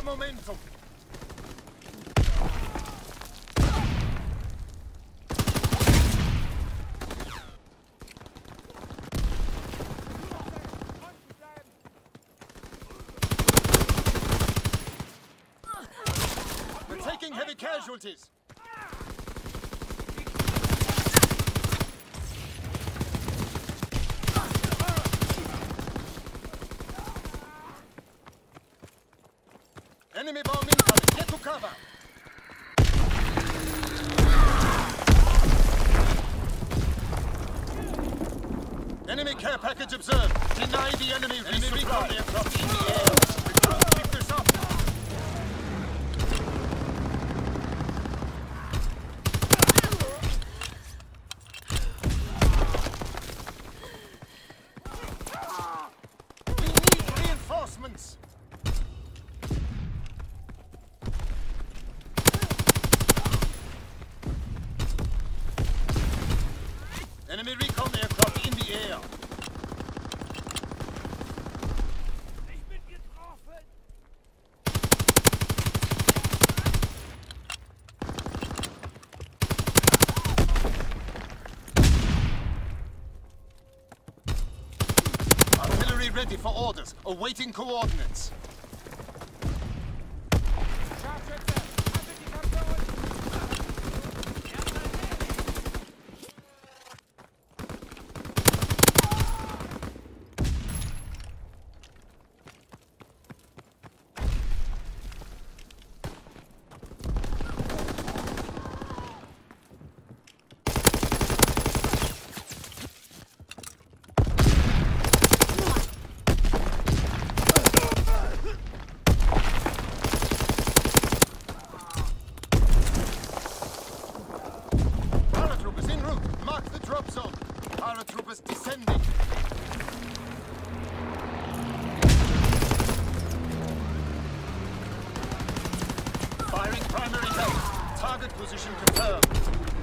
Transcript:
momentum. We're taking heavy casualties. Enemy bomb incoming. Get to cover. Enemy care package observed. Deny the enemy resupply. Aircraft in the air. Keep this up. We need reinforcements. Enemy recon aircraft in the air. Ich bin getroffen! Artillery ready for orders, awaiting coordinates. Scharfschütze! Haltet die Köpfe unten! Paratroopers en route. Mark the drop zone. Paratroopers descending. Firing primary base. Target position confirmed.